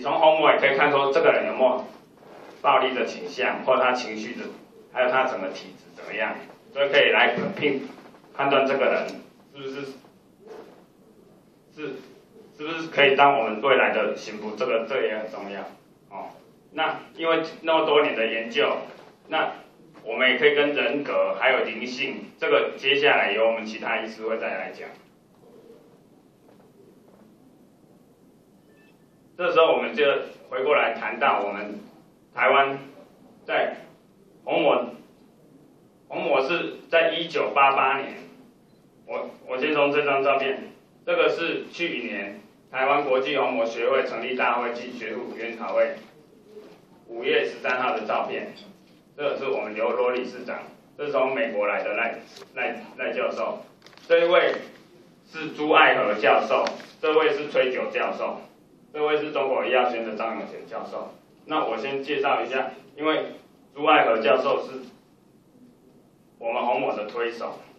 从虹膜也可以看出这个人有没有暴力的倾向，或他情绪的，还有他整个体质怎么样，所以可以来判断这个人是不是可以当我们未来的刑部，这个也很重要哦。那因为那么多年的研究，那我们也可以跟人格还有灵性，这个接下来由我们其他医师会再来讲。这时候我们就回过来谈到我们台湾在虹膜是在1988年，我先从这张照片，这个是去年台湾国际虹膜学会成立大会暨学术研讨会5月13号的照片，这个是我们刘罗理事长，这是从美国来的赖教授，这一位是朱爱和教授，这位是崔九教授。这位是中国医药学院的张永贤教授。那我先介绍一下，因为朱爱和教授是我们虹膜的推手，